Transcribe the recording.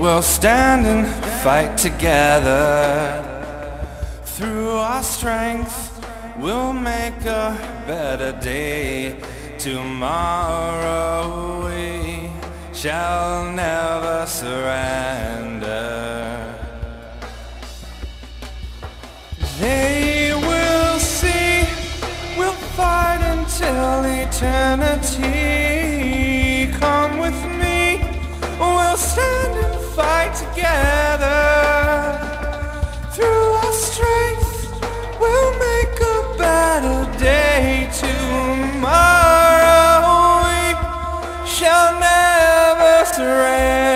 We'll stand and fight together. Through our strength, we'll make a better day. Tomorrow we shall never surrender. They will see, we'll fight until eternity. Come with me, we'll stand and fight together. Through our strength, we'll make a better day. Tomorrow we shall never surrender.